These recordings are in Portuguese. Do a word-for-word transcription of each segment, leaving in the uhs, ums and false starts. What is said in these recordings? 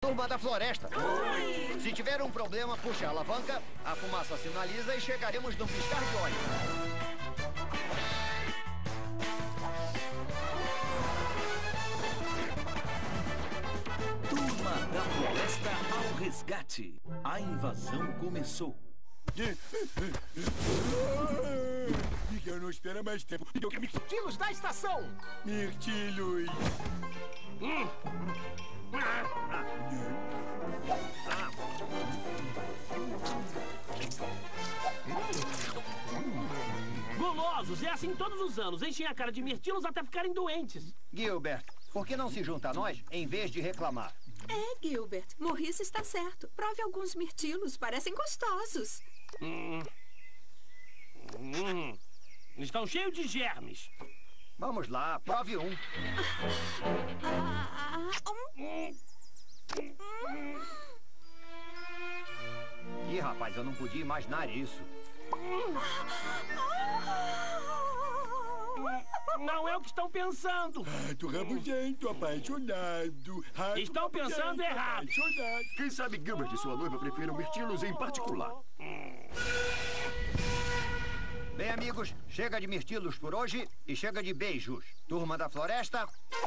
Turma da floresta. Oi. Se tiver um problema, puxe a alavanca, a fumaça sinaliza e chegaremos num piscar de olhos. Turma da floresta ao resgate. A invasão começou. Miguel não espera mais tempo. Mirtilos da estação! Mirtilos! Hum. Gulosos, é assim todos os anos. Enchem a cara de mirtilos até ficarem doentes. Gilbert, por que não se junta a nós em vez de reclamar? É, Gilbert. Maurice está certo. Prove alguns mirtilos. Parecem gostosos. Hum. Hum. Estão cheios de germes. Vamos lá, prove um. Ah, um. Ih, rapaz, eu não podia imaginar isso. Não é o que estão pensando. Rato rabugento, apaixonado. Rato estão pensando errado. Apaixonado. Quem sabe Gilbert e sua noiva prefiram mirtilos em particular. Bem, amigos, chega de mirtilos por hoje e chega de beijos. Turma da floresta.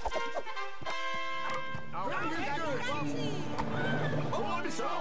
Boa missão!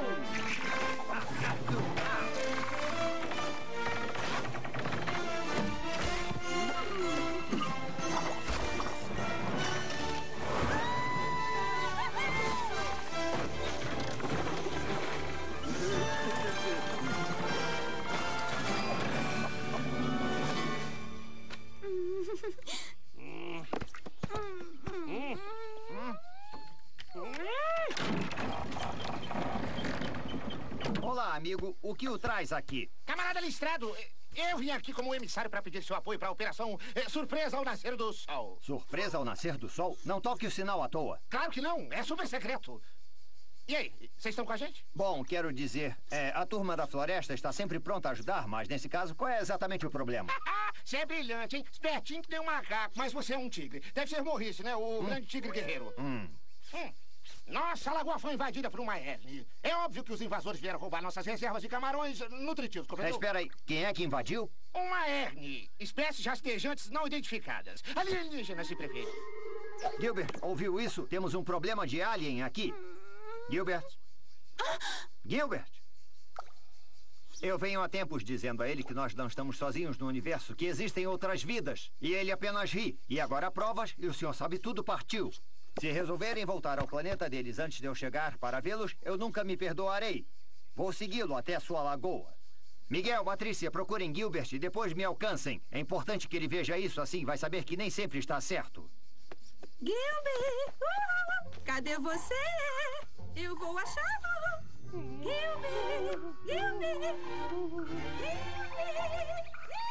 Olá, amigo. O que o traz aqui? Camarada Listrado, eu vim aqui como emissário para pedir seu apoio para a operação é, Surpresa ao Nascer do Sol. Surpresa ao Nascer do Sol? Não toque o sinal à toa. Claro que não. É super secreto. E aí, vocês estão com a gente? Bom, quero dizer, é, a Turma da Floresta está sempre pronta a ajudar, mas nesse caso, qual é exatamente o problema? Você é brilhante, hein? Espertinho que nem um macaco, mas você é um tigre. Deve ser Maurice, né? O hum. grande tigre guerreiro. Hum. Hum. Nossa, a lagoa foi invadida por uma hérnia. É óbvio que os invasores vieram roubar nossas reservas de camarões nutritivos, compreendeu? É, espera aí, quem é que invadiu? Uma hérnia. Espécies rastejantes não identificadas. Alienígenas, se prefere. Gilbert, ouviu isso? Temos um problema de alien aqui. Gilbert? Gilbert? Eu venho há tempos dizendo a ele que nós não estamos sozinhos no universo, que existem outras vidas. E ele apenas ri. E agora há provas e o senhor sabe tudo partiu. Se resolverem voltar ao planeta deles antes de eu chegar para vê-los, eu nunca me perdoarei. Vou segui-lo até a sua lagoa. Miguel, Patrícia, procurem Gilbert e depois me alcancem. É importante que ele veja isso, assim vai saber que nem sempre está certo. Gilbert! Uh, cadê você? Eu vou achá-lo! Gilbert! Gilbert! Gilbert!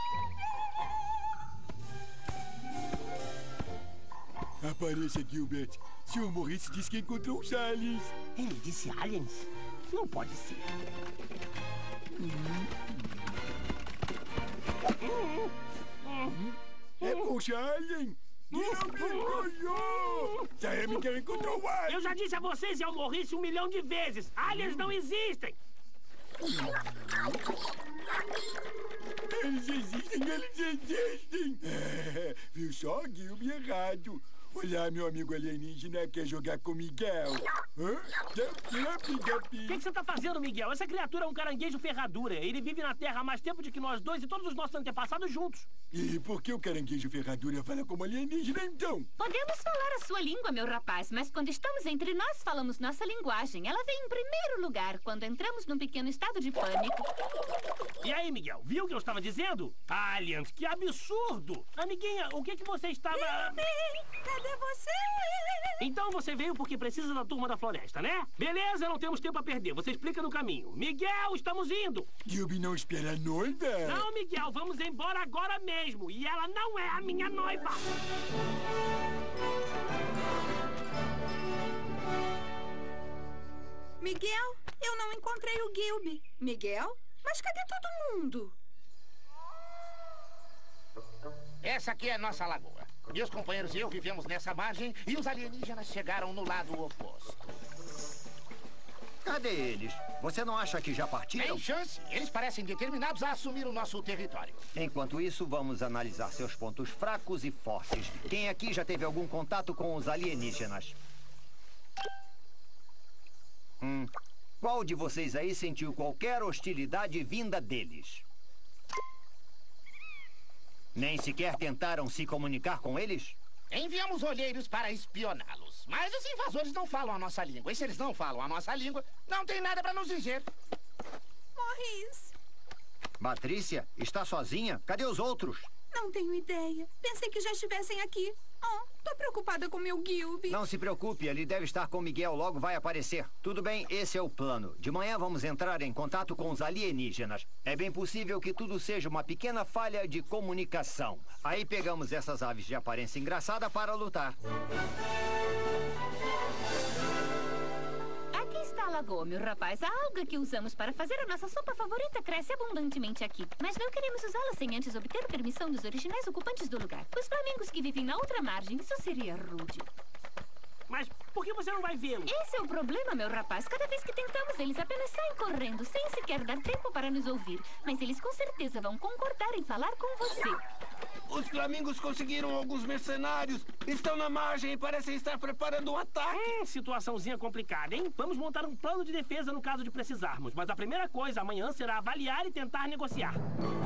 Apareça, Gilbert. senhor Maurice disse que encontrou os aliens. Ele disse aliens? Não pode ser. Hum. Hum. É poxa alien! Já Miguel encontrou o alien! Eu já disse a vocês e ao Maurice um milhão de vezes. Aliens não existem! Eles existem, eles existem! É, viu só, Gilby errado. Olá, meu amigo alienígena, quer jogar com Miguel? Hã? O que, que você tá fazendo, Miguel? Essa criatura é um caranguejo ferradura. Ele vive na Terra há mais tempo do que nós dois e todos os nossos antepassados juntos. E por que o caranguejo ferradura fala como alienígena, então? Podemos falar a sua língua, meu rapaz, mas quando estamos entre nós, falamos nossa linguagem. Ela vem em primeiro lugar quando entramos num pequeno estado de pânico. E aí, Miguel? Viu o que eu estava dizendo? Aliens, que absurdo! Amiguinha, o que que você estava... Cadê você? Então você veio porque precisa da Turma da Floresta, né? Beleza, não temos tempo a perder. Você explica no caminho. Miguel, estamos indo! Gilby não espera a noiva? Não, Miguel, vamos embora agora mesmo. E ela não é a minha noiva. Miguel, eu não encontrei o Gilby. Miguel? Mas cadê todo mundo? Essa aqui é a nossa lagoa. Meus companheiros e eu vivemos nessa margem e os alienígenas chegaram no lado oposto. Cadê eles? Você não acha que já partiram? Tem chance. Eles parecem determinados a assumir o nosso território. Enquanto isso, vamos analisar seus pontos fracos e fortes. Quem aqui já teve algum contato com os alienígenas? Hum. Qual de vocês aí sentiu qualquer hostilidade vinda deles? Nem sequer tentaram se comunicar com eles? Enviamos olheiros para espioná-los. Mas os invasores não falam a nossa língua. E se eles não falam a nossa língua, não tem nada para nos dizer. Maurice. Patrícia, está sozinha? Cadê os outros? Não tenho ideia. Pensei que já estivessem aqui. Oh, tô preocupada com meu Gilby. Não se preocupe, ele deve estar com Miguel, logo vai aparecer. Tudo bem, esse é o plano. De manhã vamos entrar em contato com os alienígenas. É bem possível que tudo seja uma pequena falha de comunicação. Aí pegamos essas aves de aparência engraçada para lutar. Aqui está a lagoa, meu rapaz. A alga que usamos para fazer a nossa sopa favorita cresce abundantemente aqui. Mas não queremos usá-la sem antes obter permissão dos originais ocupantes do lugar. Os flamingos que vivem na outra margem, isso seria rude. Mas por que você não vai vê-los? Esse é o problema, meu rapaz. Cada vez que tentamos, eles apenas saem correndo, sem sequer dar tempo para nos ouvir. Mas eles com certeza vão concordar em falar com você. Os flamingos conseguiram alguns mercenários. Estão na margem e parecem estar preparando um ataque. Hum, situaçãozinha complicada, hein? Vamos montar um plano de defesa no caso de precisarmos. Mas a primeira coisa amanhã será avaliar e tentar negociar.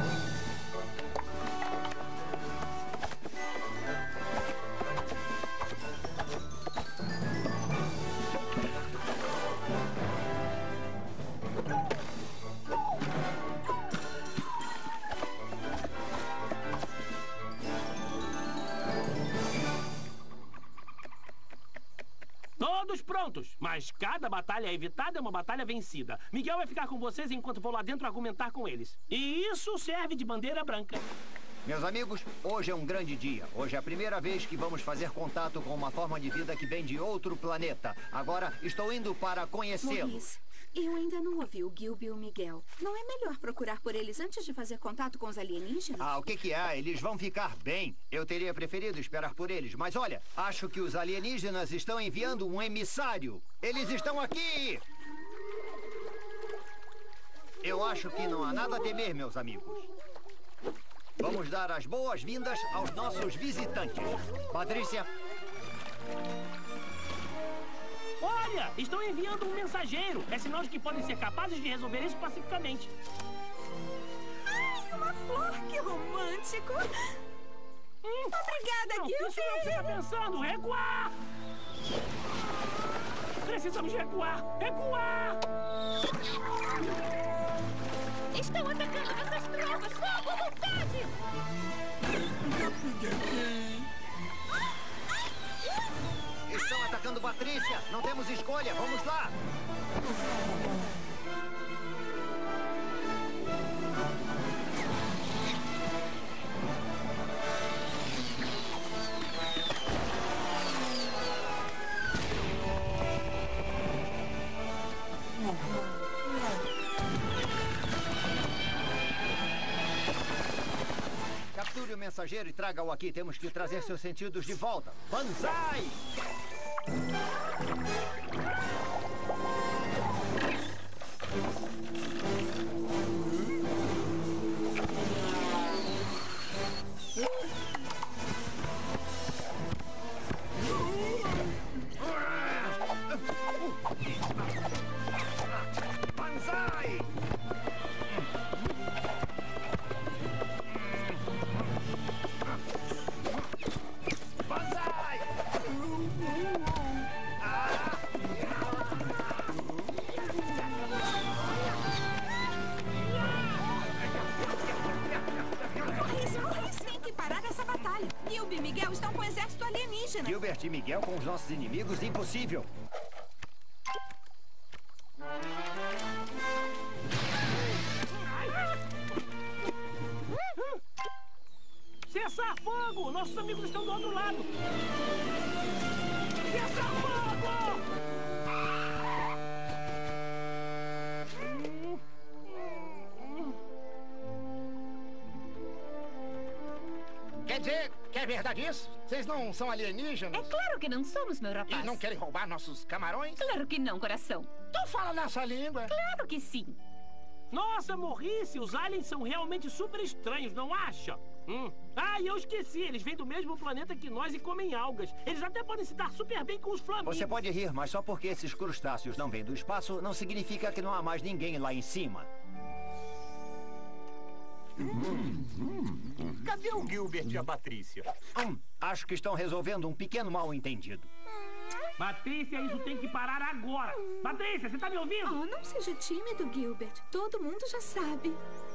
Todos prontos, mas cada batalha evitada é uma batalha vencida. Miguel vai ficar com vocês enquanto vou lá dentro argumentar com eles. E isso serve de bandeira branca. Meus amigos, hoje é um grande dia. Hoje é a primeira vez que vamos fazer contato com uma forma de vida que vem de outro planeta. Agora estou indo para conhecê-lo. Maurice, eu ainda não ouvi o Gilby e o Miguel. Não é melhor procurar por eles antes de fazer contato com os alienígenas? Ah, o que que há? Eles vão ficar bem. Eu teria preferido esperar por eles. Mas olha, acho que os alienígenas estão enviando um emissário. Eles estão aqui! Eu acho que não há nada a temer, meus amigos. Vamos dar as boas-vindas aos nossos visitantes. Patrícia. Olha, estão enviando um mensageiro. É sinal de que podem ser capazes de resolver isso pacificamente. Ai, uma flor, que romântico. Hum, Obrigada, não, Gilby. Isso é o que você está pensando. Recuar! Precisamos recuar. Recuar! Estão atacando nossas tropas! Fogo à vontade! Estão atacando Patrícia. Não temos escolha. Vamos lá. Capture o mensageiro e traga-o aqui. Temos que trazer seus sentidos de volta. Banzai! Banzai! Banzai! Ah! Maurice, Maurice, tem que parar essa batalha. Gilby e Miguel estão com o exército alienígena. Gilbert e Miguel com os nossos inimigos, impossível. Cessar fogo! Nossos amigos estão do outro lado! Cessar fogo! Quer dizer, que é verdade isso? Vocês não são alienígenas? É claro que não somos, meu rapaz. E não querem roubar nossos camarões? Claro que não, coração. Tu fala nossa língua? Claro que sim. Nossa, morrice! Os aliens são realmente super estranhos, não acha? Hum. Ah, e eu esqueci, eles vêm do mesmo planeta que nós e comem algas. Eles até podem se dar super bem com os flamingos. Você pode rir, mas só porque esses crustáceos não vêm do espaço, não significa que não há mais ninguém lá em cima. Cadê o Gilbert e a Patrícia? Hum, acho que estão resolvendo um pequeno mal-entendido. Patrícia, isso tem que parar agora. Patrícia, você tá me ouvindo? Oh, não seja tímido, Gilbert. Todo mundo já sabe.